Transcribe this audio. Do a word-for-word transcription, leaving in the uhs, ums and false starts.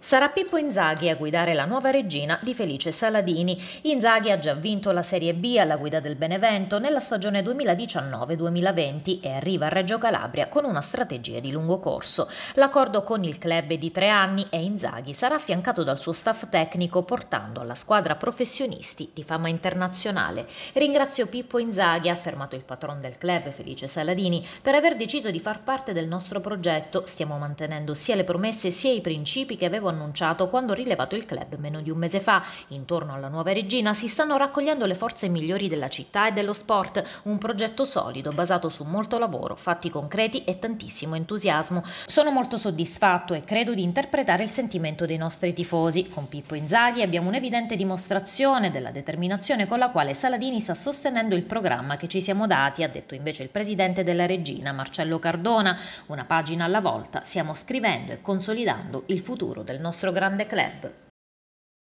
Sarà Pippo Inzaghi a guidare la nuova regina di Felice Saladini. Inzaghi ha già vinto la Serie B alla guida del Benevento nella stagione duemiladiciannove duemilaventi e arriva a Reggio Calabria con una strategia di lungo corso. L'accordo con il club è di tre anni e Inzaghi sarà affiancato dal suo staff tecnico portando alla squadra professionisti di fama internazionale. Ringrazio Pippo Inzaghi, ha affermato il patron del club Felice Saladini, per aver deciso di far parte del nostro progetto. Stiamo mantenendo sia le promesse sia i principi che avevo annunciato quando ho rilevato il club meno di un mese fa. Intorno alla nuova regina si stanno raccogliendo le forze migliori della città e dello sport, un progetto solido basato su molto lavoro, fatti concreti e tantissimo entusiasmo. Sono molto soddisfatto e credo di interpretare il sentimento dei nostri tifosi. Con Pippo Inzaghi abbiamo un'evidente dimostrazione della determinazione con la quale Saladini sta sostenendo il programma che ci siamo dati, ha detto invece il presidente della regina Marcello Cardona. Una pagina alla volta stiamo scrivendo e consolidando il futuro del nostro grande club.